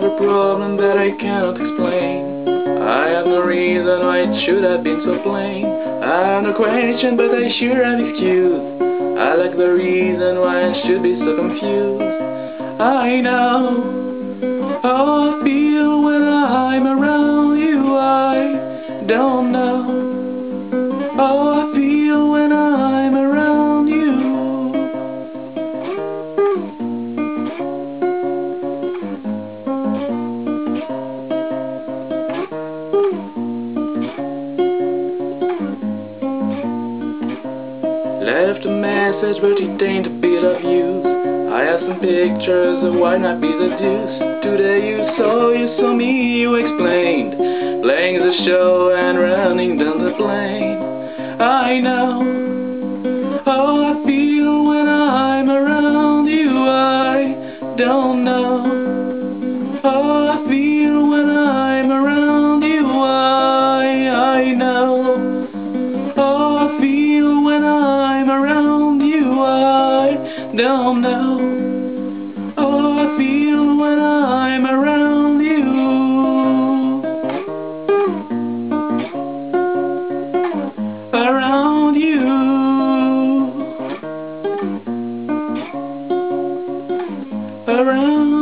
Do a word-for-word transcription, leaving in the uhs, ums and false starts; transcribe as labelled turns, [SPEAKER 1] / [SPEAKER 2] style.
[SPEAKER 1] a problem that I cannot explain. I have no reason why it should have been so plain. I have no question, but I sure have excuse. I lack the reason why I should be so confused. I know how I feel when I'm around you. I don't know how I feel when I'm around you. Left a message, but it ain't a bit of use. I have some pictures of what might be the deuce. Today you saw, you saw me, you explained, playing the show and running down the plane. I know how I feel when I'm around you. I don't know how I feel when I'm around you. I, I know how I feel when I'm around you. I don't know how I feel when I'm around you. Around you. Around